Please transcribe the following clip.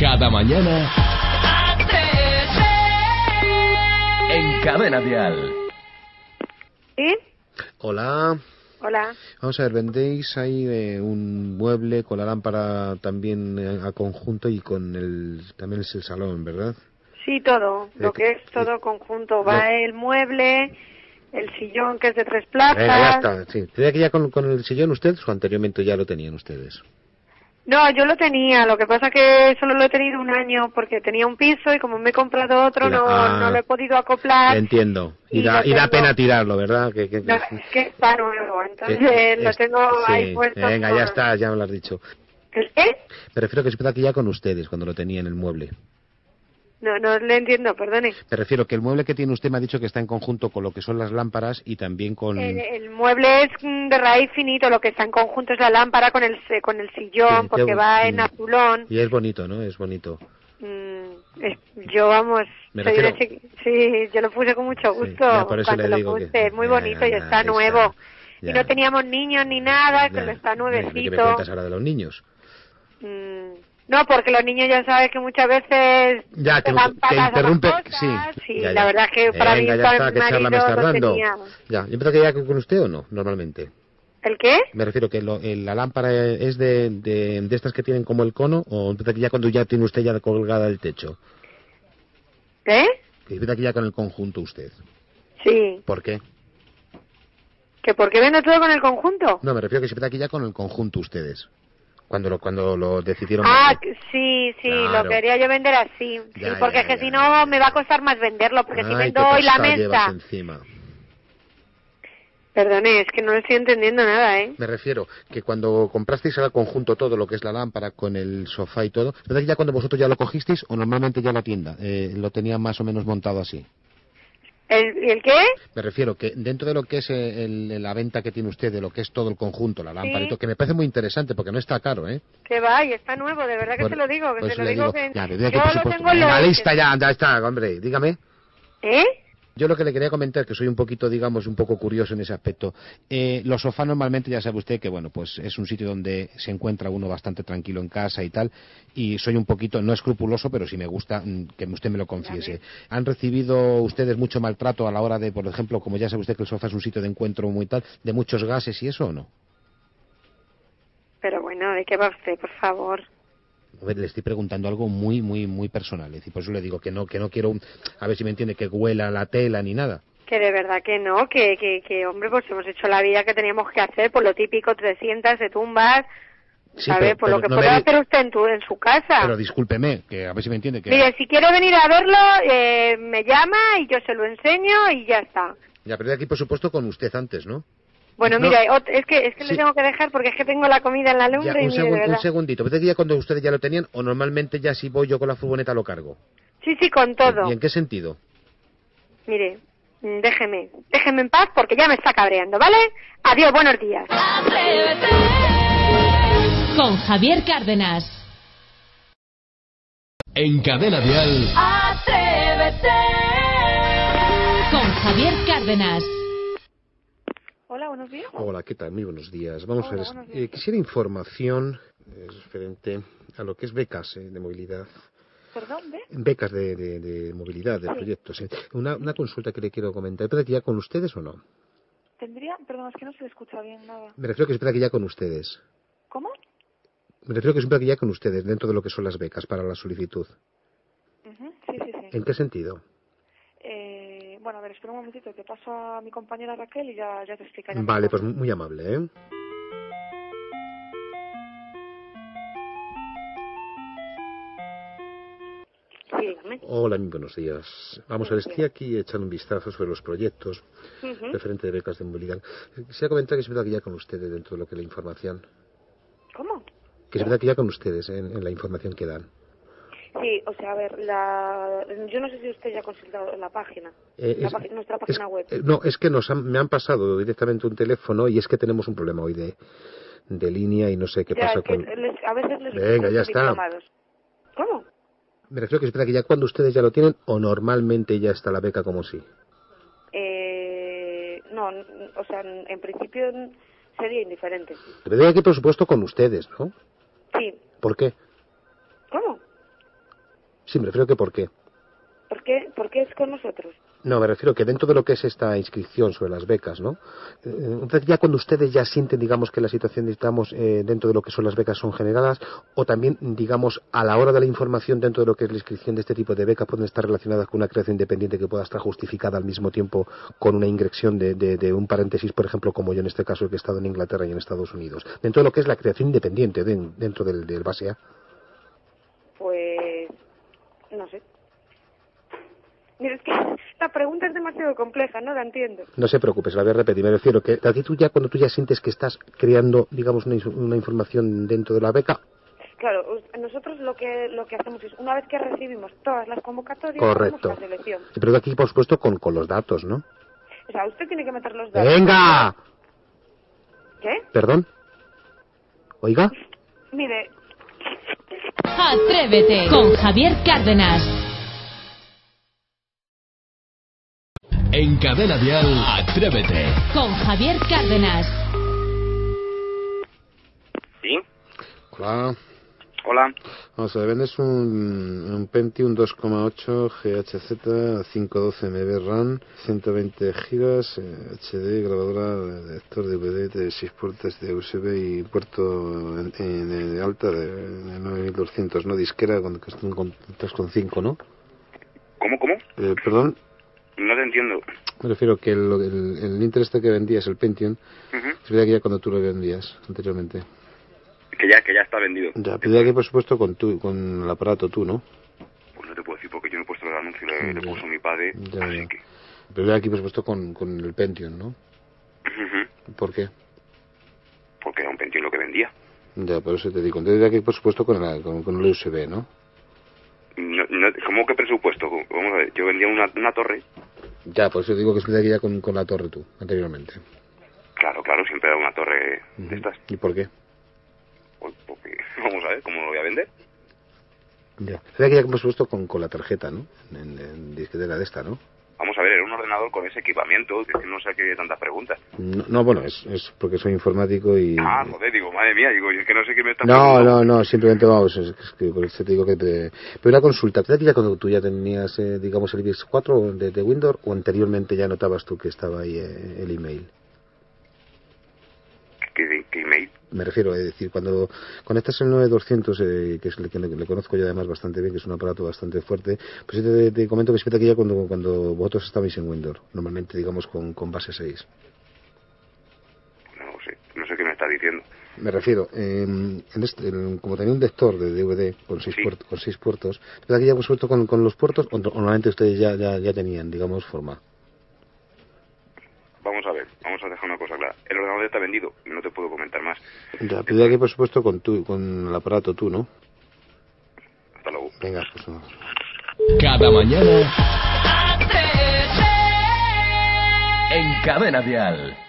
Cada mañana en Cadena Dial. ¿Sí? Hola. Hola. Vamos a ver, vendéis ahí un mueble con la lámpara también a conjunto y con también es el salón, ¿verdad? Sí, todo. Lo que es todo conjunto. Va el mueble, el sillón que es de 3 plazas. Ya está, sí. ¿Tenía que ya con el sillón ustedes o anteriormente ya lo tenían ustedes? No, yo lo tenía. Lo que pasa que solo lo he tenido un año porque tenía un piso y como me he comprado otro no lo he podido acoplar. Entiendo. Y da pena tirarlo, ¿verdad? No, es que está nuevo, entonces lo tengo ahí puesto. Venga, ya está, ya me lo has dicho. ¿El qué? Me refiero que se puede aquí ya con ustedes cuando lo tenían el mueble. No le entiendo, perdone. Me refiero que el mueble que tiene usted me ha dicho que está en conjunto con lo que son las lámparas y también con... El mueble es de raíz finito, lo que está en conjunto es la lámpara con el sillón, Sí, porque va en azulón. Y es bonito, ¿no? Es bonito. Yo, vamos, refiero... sí, yo lo puse con mucho gusto por eso cuando le digo lo puse, que... es muy bonito y está nuevo. Ya. Y no teníamos niños ni nada, que está nuevecito. ¿Qué me cuentas ahora de los niños? No, porque los niños ya sabes que muchas veces ya que interrumpe, sí, la verdad es que para mí ya está, que charla me está dando. Ya, ¿yo empiezo ya con usted o no, normalmente? ¿El qué? Me refiero que la lámpara es de estas que tienen como el cono o empieza aquí ya cuando ya tiene usted ya colgada el techo. ¿Qué? Que empieza aquí ya con el conjunto usted. Sí. ¿Por qué? ¿Que por qué vendo todo con el conjunto? No, me refiero que se empieza aquí ya con el conjunto ustedes. Cuando lo decidieron vender. Sí, claro. Lo quería yo vender así. Sí, porque es que si no me va a costar más venderlo, porque si vendo hoy la mesa... Encima. Perdone, es que no estoy entendiendo nada, ¿eh? Me refiero que cuando comprasteis al conjunto todo lo que es la lámpara con el sofá y todo, ¿verdad que ya cuando vosotros ya lo cogisteis o normalmente ya la tienda lo tenía más o menos montado así? ¿El qué? Me refiero que dentro de lo que es la venta que tiene usted, de lo que es todo el conjunto, la lámpara y todo, que me parece muy interesante porque no está caro, ¿eh? Que va, y está nuevo, de verdad que se lo digo, que se lo digo que... Ya, yo lo tengo lista ya está, hombre, dígame. ¿Eh? Yo lo que le quería comentar, que soy un poquito, digamos, un poco curioso en ese aspecto. Los sofás normalmente ya sabe usted que, bueno, pues es un sitio donde se encuentra uno bastante tranquilo en casa y tal, y soy un poquito, no escrupuloso, pero sí me gusta que usted me lo confiese. ¿Han recibido ustedes mucho maltrato a la hora de, por ejemplo, como ya sabe usted que el sofá es un sitio de encuentro muy tal, de muchos gases y eso o no? Pero bueno, ¿de qué va usted, por favor? A ver, le estoy preguntando algo muy, muy, muy personal. Y por eso le digo que no quiero, a ver si me entiende, que huela la tela ni nada. Que de verdad que no, que hombre, pues hemos hecho la vida que teníamos que hacer, por lo típico, 300 de tumbas, sí, ¿sabes? Por lo que puede hacer usted en su casa. Pero discúlpeme, que a ver si me entiende. Que... Mire, si quiere venir a verlo, me llama y yo se lo enseño y ya está. Ya, pero de aquí, por supuesto, con usted antes, ¿no? Bueno, mira, es que le tengo que dejar porque es que tengo la comida en la lumbre un segundito. ¿Pensé que ya cuando ustedes ya lo tenían o normalmente ya si voy yo con la furgoneta lo cargo? Sí, con todo. ¿Y en qué sentido? Mire, déjeme en paz porque ya me está cabreando, ¿vale? Adiós, buenos días. Con Javier Cárdenas. En Cadena Dial. Atrévete. Con Javier Cárdenas. Hola, buenos días. Hola, ¿qué tal? Muy buenos días. Vamos a ver, quisiera información referente a lo que es becas de movilidad. ¿Perdón? Becas de movilidad, de proyectos. Una consulta que le quiero comentar. ¿Puede que ya con ustedes o no? Perdón, es que no se le escucha bien nada. Me refiero que se puede que ya con ustedes. ¿Cómo? Me refiero que se puede que ya con ustedes, dentro de lo que son las becas para la solicitud. Sí. ¿En qué sentido? Bueno, a ver, espera un momentito, que paso a mi compañera Raquel y ya te explicaré. Vale, pues muy amable, ¿eh? Sí, dígame. Hola, muy buenos días. Vamos a ver, estoy aquí echando un vistazo sobre los proyectos referente de becas de movilidad. Quisiera comentar que se puede que ya con ustedes dentro de lo que es la información. ¿Cómo? Que se puede que ya con ustedes en la información que dan. Sí, o sea, a ver, yo no sé si usted ya ha consultado la página, nuestra página web. No, es que me han pasado directamente un teléfono y es que tenemos un problema hoy de línea y no sé qué pasa con... A veces les Venga, ya está. ¿Cómo? Me refiero que espera que ya cuando ustedes ya lo tienen o normalmente ya está la beca como sí. No, o sea, en principio sería indiferente. Debería que por supuesto con ustedes, ¿no? Sí. ¿Por qué? ¿Cómo? Sí, me refiero que ¿por qué? ¿Por qué es con nosotros? No, me refiero que dentro de lo que es esta inscripción sobre las becas, ¿no? Entonces ya cuando ustedes ya sienten, digamos, que la situación, digamos, dentro de lo que son las becas son generadas, o también, digamos, a la hora de la información dentro de lo que es la inscripción de este tipo de becas pueden estar relacionadas con una creación independiente que pueda estar justificada al mismo tiempo con una ingresión de un paréntesis, por ejemplo, como yo en este caso que he estado en Inglaterra y en Estados Unidos, dentro de lo que es la creación independiente dentro del base A. Pues no sé. Mira, es que la pregunta es demasiado compleja, no la entiendo. No se preocupe, se la voy a repetir. Me refiero que a ti cuando tú ya sientes que estás creando, digamos, una información dentro de la beca. Claro, nosotros lo que hacemos es, una vez que recibimos todas las convocatorias, Correcto. hacemos la selección. Pero aquí, por supuesto, con los datos, ¿no? O sea, usted tiene que meter los datos. ¡Venga! ¿Qué? ¿Perdón? ¿Oiga? Mire. Atrévete con Javier Cárdenas. En Cadena Dial, Atrévete. Con Javier Cárdenas. ¿Sí? Hola. Hola. Vamos a ver, vendes un Pentium 2,8 GHZ 512 MB RAM, 120 GB, HD, grabadora, lector de DVD de 6 puertas de USB y puerto de alta de 9200, ¿no? Disquera con 3,5, ¿no? ¿Cómo? Perdón. No te entiendo. Me refiero que el Intel este que vendías, el Pentium, es verdad que ya cuando tú lo vendías anteriormente. Que ya está vendido. Ya, pero aquí por supuesto con el aparato tú, ¿no? Pues no te puedo decir porque yo no he puesto el anuncio, le puso mi padre, Ya. así que... Pero aquí por supuesto con el Pentium, ¿no? ¿Por qué? Porque era un Pentium lo que vendía. Ya, por eso te digo. Entonces aquí por supuesto con el USB, ¿no? No, ¿cómo que presupuesto? Vamos a ver, yo vendía una torre. Ya, por eso digo que es verdad que ya con la torre tú, anteriormente. Claro, siempre era una torre de estas. ¿Y por qué? Pues porque, vamos a ver, ¿cómo lo voy a vender? Ya. Es verdad que ya por supuesto con la tarjeta, ¿no? En disquetera de esta, ¿no? Vamos a ver, era un ordenador con ese equipamiento, que no sé qué tantas preguntas. No, bueno, es porque soy informático y... Ah, joder, digo, madre mía, es que no sé qué me estás preguntando. No, simplemente vamos, es que por eso te digo que te... Pero una consulta, ¿crees que ya cuando tú ya tenías, digamos, el IBIX 4 de Windows o anteriormente ya notabas tú que estaba ahí el email? ¿Qué email? Me refiero, es decir, cuando conectas el 9200, que es el que le conozco yo además bastante bien, que es un aparato bastante fuerte, pues te comento que es que ya cuando vosotros estabais en Windows, normalmente digamos con base 6. No sé qué me estás diciendo. Me refiero, como tenía un lector de DVD con 6 puertos, ¿verdad que ya hemos suelto con los puertos o normalmente ustedes ya tenían, digamos, forma? Vamos a ver, vamos a dejar una cosa clara. El ordenador está vendido, no te puedo comentar más. Ya, pero ya que por supuesto con el aparato tú, ¿no? Hasta luego. Venga, pues no. Cada mañana en Cadena Dial.